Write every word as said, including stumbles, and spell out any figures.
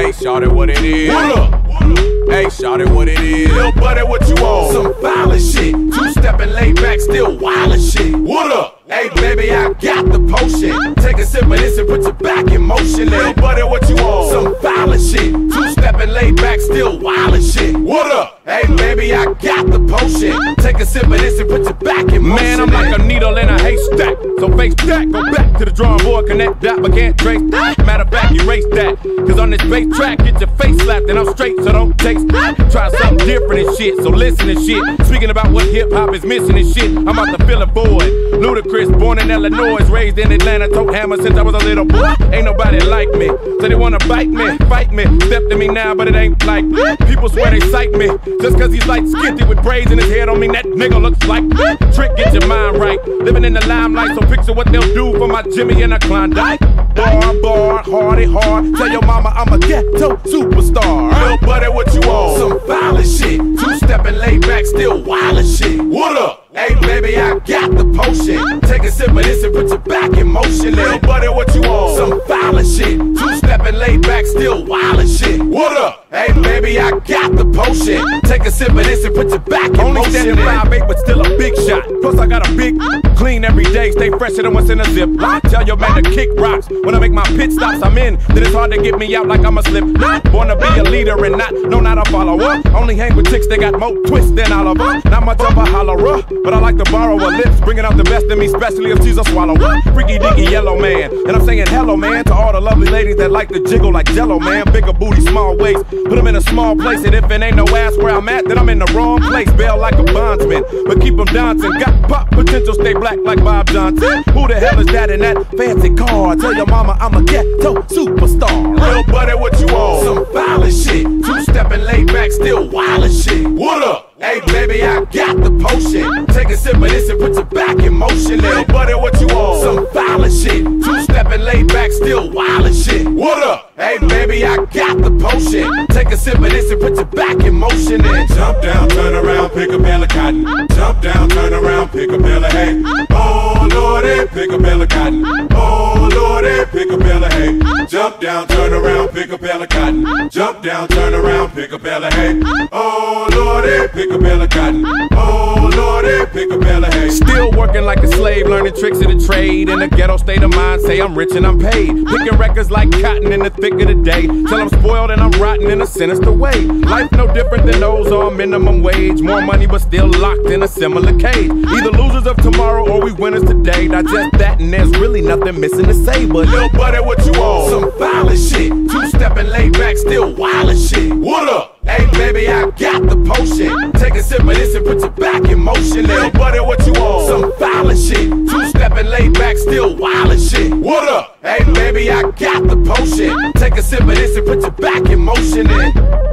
Hey, shawty, what it is? What up? Hey, shawty, what it is? Lil' buddy, what you on? Some violent shit. Two-stepping, laid back, still wildin' shit. What up? Hey, baby, I got the potion. Take a sip of this and put your back in motion. Lil' buddy, what you on? Some violent shit. Two-stepping, laid back, still wildin' shit. What up? Hey, baby, I got the potion. Take a sip of this and put your back in motion. Man, I'm like a needle in a haystack. So face that, go back to the drawing board, connect that, but can't trace that. Matter of fact, erase that. Cause on this bass track, get your face slapped, and I'm straight, so don't taste that. Try something different and shit, so listen and shit. Speaking about what hip hop is missing and shit, I'm out to fill a void. Ludacris, born in Illinois, raised in Atlanta, tote hammer since I was a little boy. Ain't nobody like me, so they wanna bite me, fight me. Step to me now, but it ain't like people swear they sight me. Just cause he's like skinty with braids in his head, don't mean that nigga looks like Trick, get your mind right. Living in the limelight, so picture what they'll do for my Jimmy and a Klondike. Bar, bar, hardy, hard. Tell your mama I'm a ghetto superstar. Lil' buddy, what you on? Some violent shit. Two-stepping, laid back, still wildin' shit. What up? Hey, baby, I got the potion. Take a sip of this and put your back in motion. Lil' buddy, what you on? Some violent shit. Two-stepping, laid back, still wildin' shit. What up? Hey, baby, I got the potion. Take a sip of this and put your back in Only motion. standing five eight, but still a big shot. Plus I got a big clean every day, stay fresher than what's in a zip. Tell your man to kick rocks. When I make my pit stops, I'm in. Then it's hard to get me out like I'm a slip. Born to be a leader and not, no, not a follower. Only hang with chicks that got more twists than Oliver. Not much of a hollerer, but I like to borrow her lips, bringing out the best in me, especially if she's a swallower. Freaky deaky yellow man, and I'm saying hello man to all the lovely ladies that like to jiggle like Jello man. Bigger booty, small waist, put them in a small place, and if it ain't no ass where I'm at, then I'm in the wrong place. Bail like a bondsman, but keep them dancing. Got pop potential, stay black like Bob Johnson. Who the hell is that in that fancy car? Tell your mama I'm a ghetto superstar. Lil' buddy, what you on? Some violent shit. Two-stepping, laid back, still wildin' shit. What up? Hey, baby, I got the potion. Take a sip of this and put your back in motion. Lil' buddy, what you on? Some violent shit. Two-stepping, laid back, still wildin' shit. What up? Hey, baby, I got the potion. Take a sip of this and put your back in motion. And Jump down, turn around, pick a bale of cotton. Jump down, turn around, pick a bale of hay. Oh lordy, pick a bale of cotton. Oh lordy, pick a bale of hay. Jump down, turn around, pick a bale of cotton. Jump down, turn around, pick a bale of hay. Oh lordy, pick a bale of cotton. Oh lordy, pick a bale of hay. Still working like a slave, learning tricks of the trade. In a ghetto state of mind, say I'm rich and I'm paid. Picking records like cotton in the thick of the day. Till I'm spoiled and I'm rotten in a sinister way. Life no different than those on minimum wage. More money but still locked in a similar cage. Either losers of tomorrow or we winners today. Digest that and there's really nothing missing to say. But Lil' buddy, what you on? some violent shit. Two-stepping, laid back, still wildin' shit. What up? Hey, baby, I got the potion. Take a sip of this and put your back in motion. Lil' buddy, what you on? Some violent shit. Two-stepping, laid back, still wildin' shit. What up? Hey, baby, I got the potion. Take a sip of this and put your back in motion. And